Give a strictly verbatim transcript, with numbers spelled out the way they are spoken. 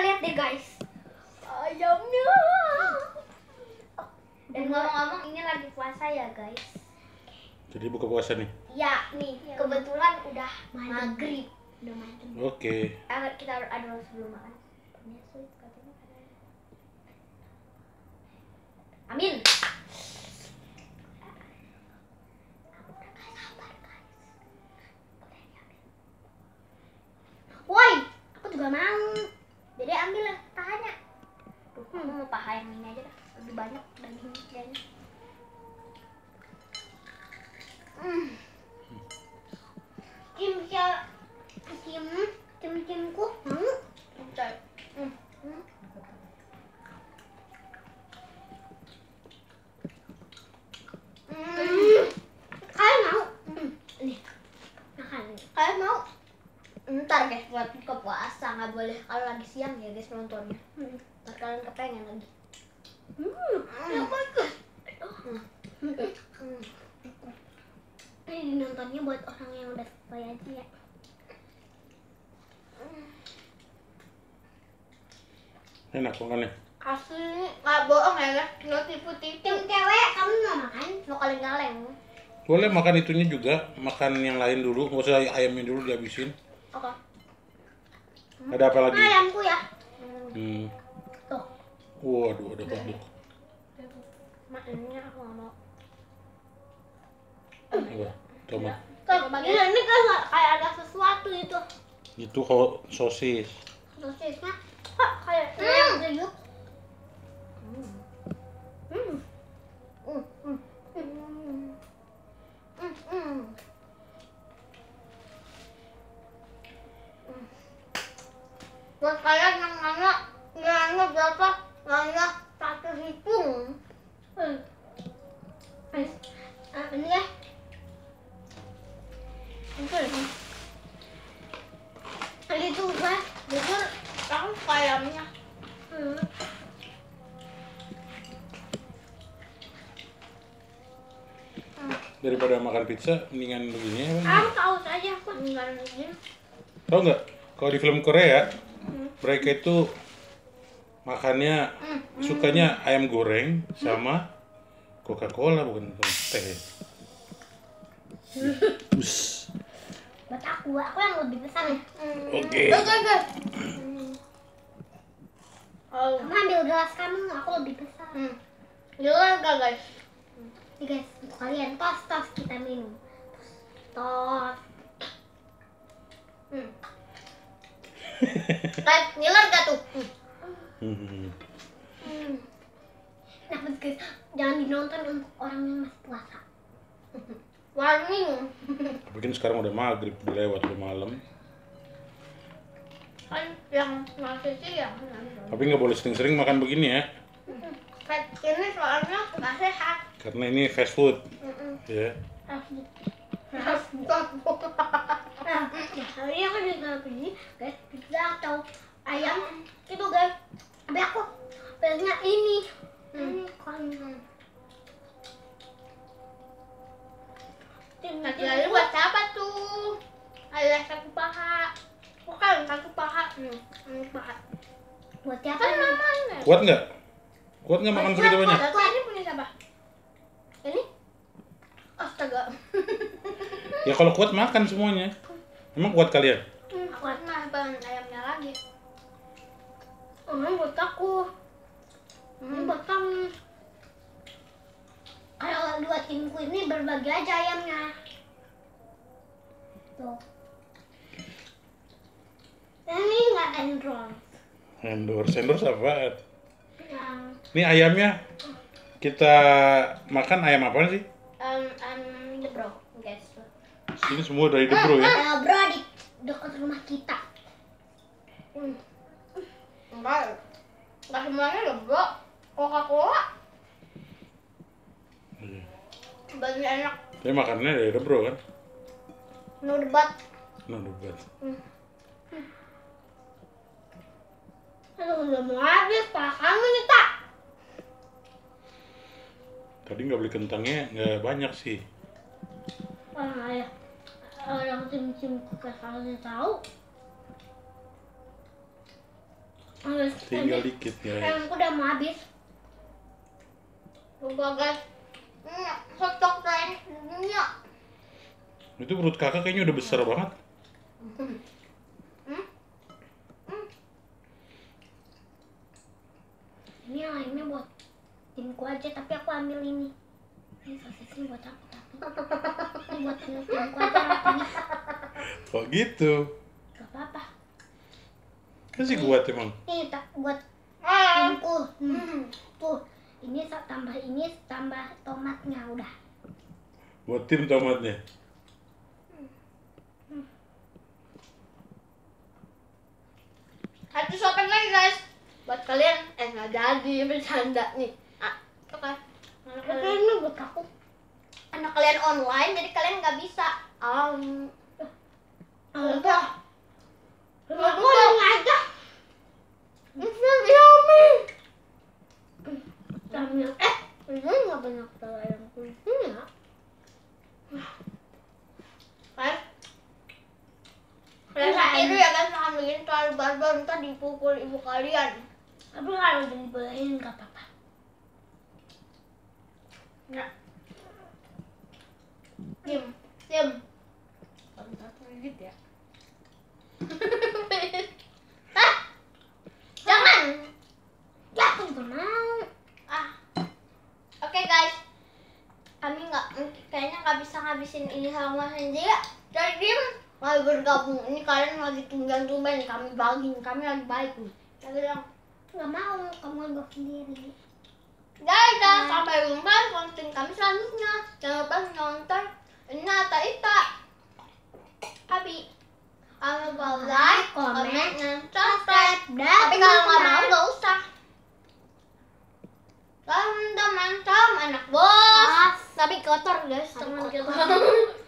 lihat deh guys, ayamnya. Dan ngomong-ngomong ini lagi puasa ya guys. Jadi buka puasa nih? Ya nih, kebetulan udah maghrib. Udah maghrib. Oke. Okay. Kita ada sebelum makan. Amin. Woi, aku juga mau. Jadi ambil lah pahanya. Tuh, aku mau paha yang ini aja dah. Lebih banyak daging-dagingnya. Hmm. Kim sia kim kim kimku. Hmm. Bentar. Hmm. Hmm. Hmm. Kalian mau? Hmm. Nih. Makan. Kalian mau? Ntar guys buat buka puasa nggak boleh kalau lagi siang ya guys nontonnya. Hmm. Ntar kalian kepengen lagi. Hmm. Ya bagus. Hmm. Hmm. Ini nontonnya buat orang yang udah selesai aja ya. Enak makannya. Asli nggak bohong ya guys, nggak tipu-tipu. Tim cewek, kamu mau makan? Mau kaleng-kaleng? Boleh makan itunya juga, makan yang lain dulu, nggak usah ayamnya dulu dihabisin. Oke. Hmm. Ada apa lagi? Ayamku ya. Hmm. Tuh. Waduh, ada kodok. Mak ini aku nggak mau. Apa? Coba. Tuh, ini ini kan kayak ada sesuatu itu. Itu kok sosis. Sosisnya kok kayak ayam kriuk. Hmm. Hmm. Hmm. Hmm. Hmm. Hmm. Buat kalian yang nanya nanya berapa? Nanya satu hitung. Hmm. Ah, ini ya. Betul. Itu gua, betul. Kamu ayamnya. Hmm. Daripada makan pizza, mendingan begini ya. Aku tahu saja aku mendingan begini. Tahu nggak? Kalau di film Korea, hmm. mereka itu makannya hmm. sukanya ayam goreng sama Coca-Cola bukan teh. Bus. Buat aku, aku yang lebih besar ya. Oke. Oke, oke. Oh. Kamu ambil gelas kamu, aku lebih besar. Hmm. Gelas enggak guys? Nih guys, kalian tos tos kita minum. Tos. Hmm. Guys, ngiler gak tuh? Hmm. Hmm. Nah, guys, jangan dinonton untuk orang yang masih puasa. Warning. Mungkin sekarang udah maghrib, udah lewat udah malam. Kan yang masih siang. Tapi nggak boleh sering-sering makan begini ya. Fat ini soalnya nggak sehat. Karena ini fast food. Mm-mm. Ya. Fast food. Nah, hari aku juga beli guys pizza atau ayam itu guys. Tapi aku belinya ini. Ini kan. Nanti lalu buat siapa tuh? Ada satu paha. Bukan satu paha. Hmm, hmm paha. Buat siapa namanya? Kuat nggak? Kuat nggak makan segitu banyak? Kuat. Ini punya siapa? Ini? Astaga. Ya kalau kuat makan semuanya. Emang kuat kalian? Hmm, kuat nah bang ayamnya lagi. Oh, buat aku. Hmm. Ini buat kamu. Kalau dua timku ini berbagi aja ayamnya. Tuh. Ini nggak endorse. Endorse, endorse apaan? Yang Ini ayamnya kita makan ayam apa sih? um, um, the bro, guys. Ini semua dari The Bro ya? Uh, bro di dekat rumah kita. Hmm. Enggak, enggak semuanya The Bro. Coca-Cola. Iya. Banyak enak. Tapi makannya dari The Bro kan? No debat. No debat. Hmm. Aduh, udah mau habis, Pak. Kamu nih, Tak. Tadi nggak beli kentangnya nggak banyak sih. Wah, ya. Orang tim-tim kulkas kalau tahu. Habis. Tinggal dikit ya. Ayamku udah mau habis. Coba guys. Ini stok lain dunia. Itu perut kakak kayaknya udah besar banget. Hmm. Hmm. Hmm. Ini yang lainnya buat timku aja, tapi aku ambil ini. Ini sosisnya buat aku tapi. Ini buat timku aja rapinya. Kok gitu? Gak apa-apa. Masih kuat emang. Ini tak buat timku. Hmm. Tuh, ini tambah ini tambah tomatnya udah. Buat tim tomatnya. Satu shopping lagi guys. Buat kalian eh nggak jadi bercanda nih. Ah, oke. Tapi ini buat aku. Anak kalian online jadi kalian nggak bisa. Um, Enggak. Enggak boleh aja. It's not yummy. Yummy. Eh, ini nggak banyak telur yang kuning ya. Kan? Kalian tak tiru ya kan, jangan bikin terlalu barbar, ntar dipukul ibu kalian. Tapi kalau udah dibolehin nggak apa-apa. Nah. Diam, diam. Bentar sedikit ya. Ah, jangan. Ya aku juga mau. Ah, oke okay, guys. Kami nggak, kayaknya nggak bisa ngabisin ini sama sendiri ya. Jadi mau bergabung. Ini kalian lagi tumben-tumben kami bagi, kami lagi baik nih. Saya bilang nggak mau, kamu anggap sendiri. Dadah, sampai jumpa konten kami selanjutnya. Jangan lupa nonton Nata Ita. Abi, kamu boleh like, comment, dan subscribe. Tapi kalau nggak mau nggak usah. Teman-teman, anak bos. Tapi kotor guys, teman kita.